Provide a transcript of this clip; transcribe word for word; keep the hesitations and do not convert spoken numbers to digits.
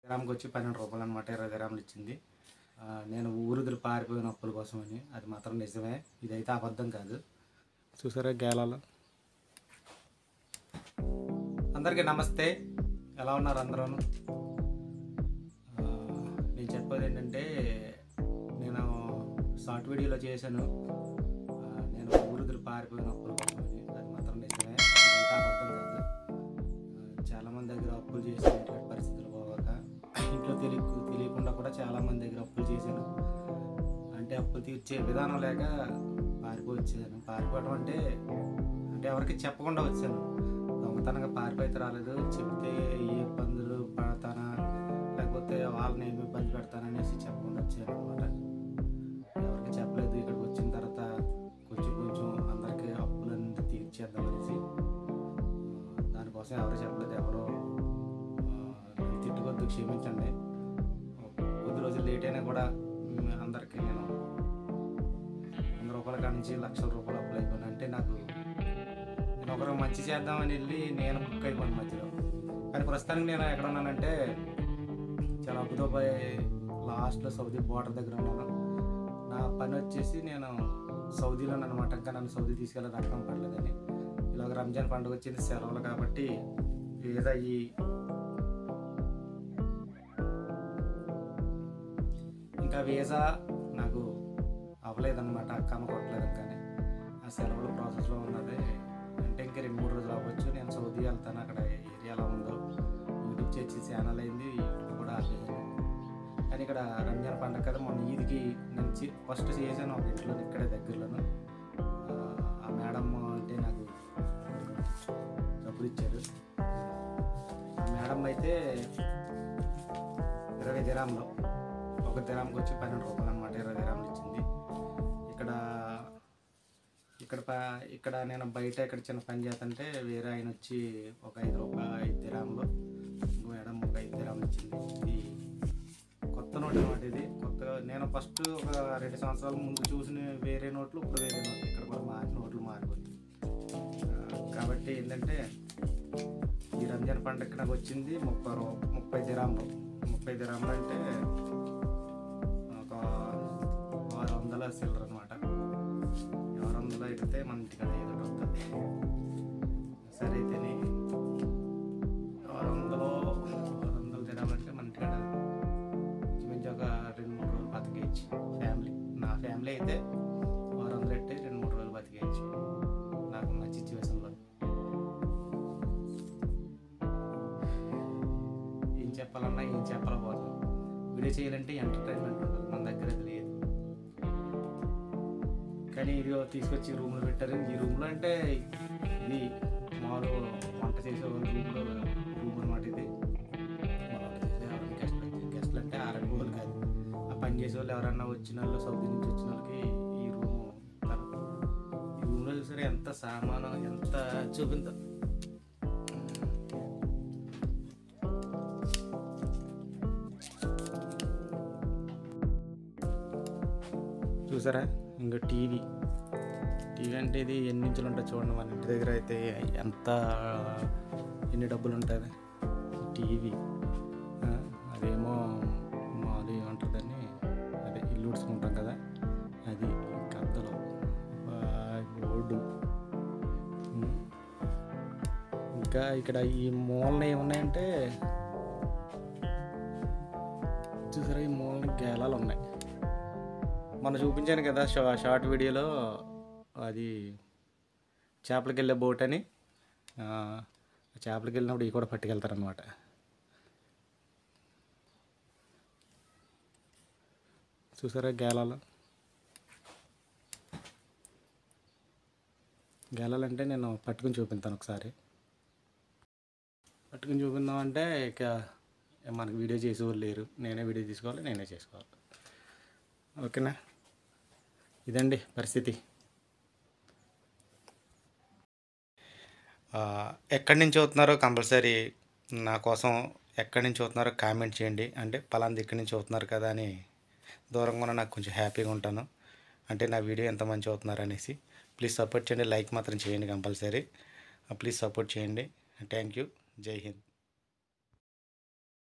గ్రామ్కి వచ్చి పన్నెండు రూపాయలు అనమాట. ఇరవై గ్రాములు ఇచ్చింది. నేను ఊరుదులు పారిపోయిన అప్పుల కోసమని. అది మాత్రం నిజమే, ఇదైతే అబద్ధం కాదు. చూసారా గేలాలు. అందరికీ నమస్తే, ఎలా ఉన్నారు అందరూ? నేను చెప్పేది ఏంటంటే, నేను షార్ట్ వీడియోలో చేశాను నేను ఊరుదులు పారిపోయిన అప్పుల కోసమని. అది మాత్రం నిజమే, ఇదైతే అబద్ధం కాదు. చాలామంది దగ్గర అప్పులు చేసి పరిస్థితులు పోవాక ఇంట్లో తెలియ తెలియకుండా కూడా చాలామంది దగ్గర అప్పులు చేశాను. అంటే అప్పులు తీర్చే విధానం లేక పారిపోయి వచ్చాను. పారిపోవడం అంటే అంటే ఎవరికి చెప్పకుండా వచ్చాను. దొంగతనంగా పారిపోయితే రాలేదు, చెప్తే ఏ ఇబ్బందులు పడతానా లేకపోతే వాళ్ళని ఏమి ఇబ్బంది పెడతాననేసి చెప్పకుండా వచ్చాను అనమాట. ఎవరికి చెప్పలేదు. ఇక్కడికి వచ్చిన తర్వాత కొంచెం కొంచెం అందరికీ అప్పులన్నీ తీర్చేద్దామనేసి, దానికోసం ఎవరు చెప్పలేదు. ఎవరో తిట్టుకొద్దు, క్షమించండి. కొద్ది రోజులు లేట్ అయినా కూడా అందరికీ నేను వంద రూపాయల కాడ నుంచి లక్షల రూపాయలు అప్పులు అయిపోయాను. అంటే నాకు నేను ఒకరు మంచి చేద్దామని వెళ్ళి నేను బుక్ అయిపోయాను మధ్యలో. కానీ ప్రస్తుతానికి నేను ఎక్కడ ఉన్నానంటే చాలా అబుదాబాయ్ లాస్ట్లో సౌదీ బోర్డర్ దగ్గర ఉన్నాను. నా పని వచ్చేసి నేను సౌదీలో అనమాట. ఇంకా నన్ను సౌదీ తీసుకెళ్ళి రకం పడలేదని. ఇలాగ రంజాన్ పండుగ వచ్చింది, సెలవులు కాబట్టి వీసా అయ్యి ఇంకా వీసా నాకు అవ్వలేదన్నమాట. కమ్మ కొట్టలేదు. కానీ ఆ సెలవుల ప్రాసెస్లో ఉన్నది. అంటే ఇంకా రెండు మూడు రోజులు అవ్వచ్చు. నేను సౌదీ వెళ్తాను. అక్కడ ఏరియా ఎలా ఉందో యూట్యూబ్ చేసి ఛానల్ అయింది, యూట్యూబ్ కూడా ఆపేసాను. కానీ ఇక్కడ రంజాన్ పండుగ కదా, మొన్న ఈద్కి నుంచి ఫస్ట్ చేశాను ఒక ఇంట్లో, ఇక్కడే దగ్గరలోను. ఆ మేడం అంటే నాకు డబ్బులు ఇచ్చారు. ఆ మేడం అయితే ఇరవై దిరాంలో ఒక దిరాంకి వచ్చి పన్నెండు రూపాయలు అనమాట. ఇరవై దిరాంలు ఇచ్చింది. ఇక్కడ ఇక్కడ ఇక్కడ నేను బయట ఇక్కడ చిన్న పని చేస్తుంటే వేరే ఆయన వచ్చి ఒక ఐదు రూపాయలు ఐదు దిరాంలో ఇంకో మేడం ఒక ఐదు దిరాంలు ఇచ్చింది. ఇది కొత్త నోట్ అనమాట. ఇది కొత్తగా నేను ఫస్ట్ ఒక రెండు సంవత్సరాల ముందు చూసిన వేరే నోట్లు, ఇప్పుడు వేరే నోట్లు. ఇక్కడ కూడా మారి నోట్లు మారిపోతుంది. కాబట్టి ఏంటంటే ఈ రంజాన్ పండుగకి నాకు వచ్చింది ముప్పై రూ ముప్పై దిరాంలు ముప్పై దిరాంలు అంటే ఒక ఆరు వందల సిల్లర్ అనమాట. ఆరు వందలు అయితే మన ఇంటికాడ ఏదో వస్తుంది. సరే అయితేనే ఆరు వందలు ఆరు వందలు దిరాలంటే మన ఇంటికాడ మంచి ఒక రెండు మూడు రోజులు బతికేయచ్చు ఫ్యామిలీ. నా ఫ్యామిలీ అయితే ఆరు వందలు పెట్టి రెండు మూడు రోజులు బతికేయచ్చు నాకున్న సిచ్యువేషన్లో. ఏం చెప్పాలన్నా ఏం చెప్పలేకపోతాం. వీడియో చేయాలంటే ఎంటర్టైన్మెంట్ ఉంటుంది, మన దగ్గర అది లేదు. కానీ ఇది తీసుకొచ్చి రూమ్లో పెట్టారు. ఈ రూమ్లో అంటే ఇది మామూలు వంట చేసే రూమ్లో రూమ్ అనమాట. ఇది గెస్ట్లు గెస్ట్లు అంటే ఆరని రోజులు కాదు, ఆ పని చేసే వాళ్ళు ఎవరన్నా వచ్చిన వాళ్ళు సౌదీ నుంచి వచ్చిన వాళ్ళకి ఈ రూము ఈ రూమ్లో చూసారా ఎంత సామానం, ఎంత చూపిందో. చూసారా ఇంకా టీవీ టీవీ అంటే ఇది ఎన్ని ఇంచులు ఉంటుంది చూడండి. మన ఇంటి దగ్గర అయితే ఎంత ఎన్ని డబ్బులు ఉంటుంది టీవీ. అదేమో మాది ఏమంటుందని అదే ఇల్లు ఉడుచుకుంటాం కదా, అది కద్దలు బోర్డు. ఇంకా ఇక్కడ ఈ మూలన ఏమున్నాయంటే చూసారా, ఈ మూలన గేలాలు ఉన్నాయి. మొన్న చూపించాను కదా షా షార్ట్ వీడియోలో, అది చేపలకి వెళ్ళే బోట్ అని. చేపలకి వెళ్ళినప్పుడు ఇవి కూడా పట్టుకెళ్తారనమాట. చూసారా గేలాలు. గేలాలు అంటే నేను పట్టుకుని చూపిస్తాను ఒకసారి. పట్టుకుని చూపిందామంటే ఇక మనకు వీడియో చేసేవాళ్ళు లేరు. నేనే వీడియో తీసుకోవాలి, నేనే చేసుకోవాలి. ఓకేనా, ఇదండి పరిస్థితి. ఎక్కడి నుంచి చూస్తున్నారో కంపల్సరీ నా కోసం ఎక్కడి నుంచి చూస్తున్నారో కామెంట్ చేయండి. అంటే పలాంది ఇక్కడి నుంచి చూస్తున్నారు కదా అని దూరంగా నాకు కొంచెం హ్యాపీగా ఉంటాను. అంటే నా వీడియో ఎంత మంచి చూస్తున్నారు అనేసి. ప్లీజ్ సపోర్ట్ చేయండి, లైక్ మాత్రం చేయండి కంపల్సరీ. ప్లీజ్ సపోర్ట్ చేయండి. Thank you. జై హింద్.